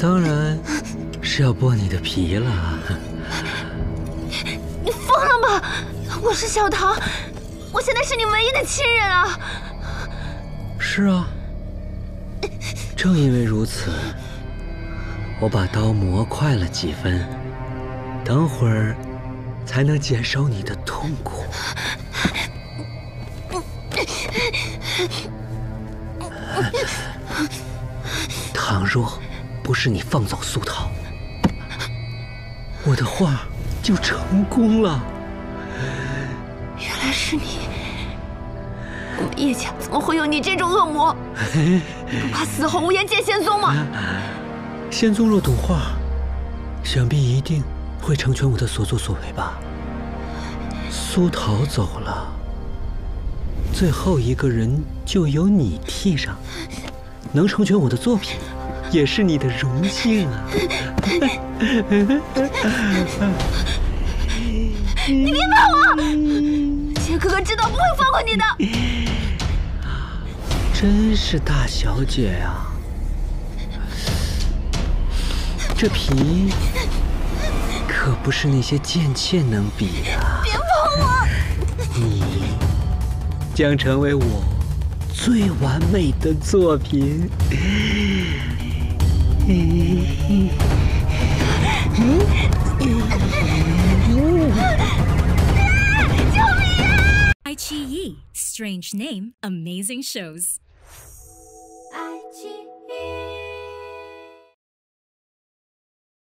当然是要剥你的皮了。 你疯了吗？我是小唐，我现在是你唯一的亲人啊！ 是啊，正因为如此，我把刀磨快了几分，等会儿才能减少你的痛苦。倘若不是你放走苏桃，我的画就成功了。 原来是你！我们叶家怎么会有你这种恶魔？不怕死后无颜见仙宗吗？ 仙宗若懂画，想必一定会成全我的所作所为吧。苏桃走了，最后一个人就由你替上，能成全我的作品，也是你的荣幸啊！ 你别怕我，杰哥哥知道不会放过你的。 真是大小姐呀！这皮可不是那些贱妾能比的。 别碰我！ 你将成为我最完美的作品。 救命啊！ iQIYI, strange name, amazing shows.